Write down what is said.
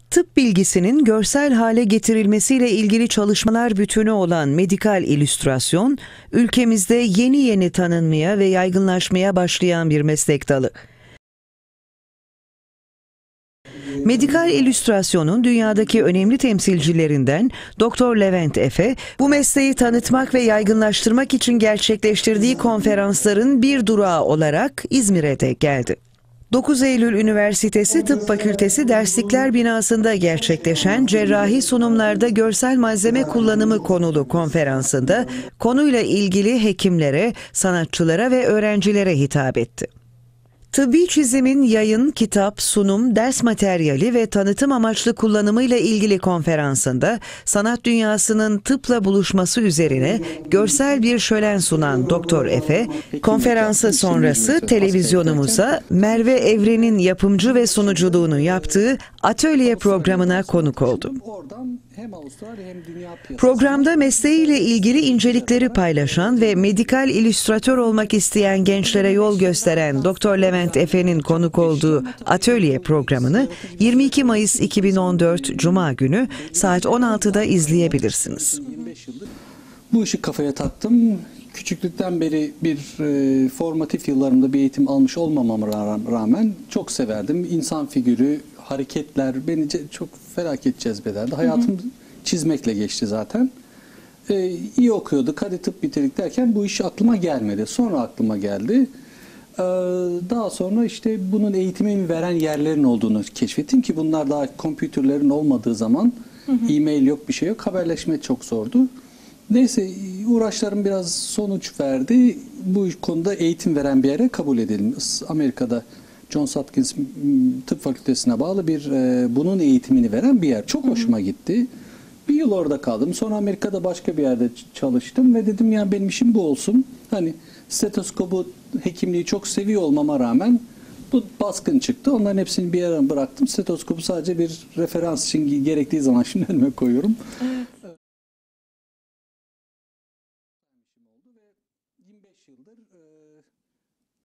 Tıp bilgisinin görsel hale getirilmesiyle ilgili çalışmalar bütünü olan medikal illüstrasyon, ülkemizde yeni yeni tanınmaya ve yaygınlaşmaya başlayan bir meslek dalı. Medikal illüstrasyonun dünyadaki önemli temsilcilerinden Dr. Levent Efe, bu mesleği tanıtmak ve yaygınlaştırmak için gerçekleştirdiği konferansların bir durağı olarak İzmir'e de geldi. 9 Eylül Üniversitesi Tıp Fakültesi Derslikler Binası'nda gerçekleşen cerrahi sunumlarda görsel malzeme kullanımı konulu konferansında konuyla ilgili hekimlere, sanatçılara ve öğrencilere hitap etti. Tıbbi çizimin yayın, kitap, sunum, ders materyali ve tanıtım amaçlı kullanımıyla ilgili konferansında sanat dünyasının tıpla buluşması üzerine görsel bir şölen sunan Dr. Efe, konferansı sonrası televizyonumuza Merve Evren'in yapımcı ve sunuculuğunu yaptığı Atölye programına konuk oldu. Programda mesleğiyle ilgili incelikleri paylaşan ve medikal illüstratör olmak isteyen gençlere yol gösteren Dr. Levent Efe'nin konuk olduğu Atölye programını 22 Mayıs 2014 Cuma günü saat 16'da izleyebilirsiniz. Bu işi kafaya taktım. Küçüklükten beri bir formatif yıllarımda bir eğitim almış olmamama rağmen çok severdim. İnsan figürü, hareketler beni çok felaket cezbederdi. Hayatım çizmekle geçti zaten. İyi okuyorduk, hadi tıp bitirdik derken bu iş aklıma gelmedi. Sonra aklıma geldi. Daha sonra işte bunun eğitimini veren yerlerin olduğunu keşfettim ki bunlar daha kompütürlerin olmadığı zaman e-mail yok, bir şey yok. Haberleşme çok zordu. Neyse uğraşlarım biraz sonuç verdi. Bu konuda eğitim veren bir yere kabul edildim. Amerika'da Johns Hopkins Tıp Fakültesine bağlı bir bunun eğitimini veren bir yer. Çok hoşuma gitti. Bir yıl orada kaldım. Sonra Amerika'da başka bir yerde çalıştım ve dedim ya benim işim bu olsun. Hani stetoskopu, hekimliği çok seviyor olmama rağmen bu baskın çıktı. Onların hepsini bir yere bıraktım. Stetoskopu sadece bir referans için gerektiği zaman şimdi önüme koyuyorum. Evet. 25 yıldır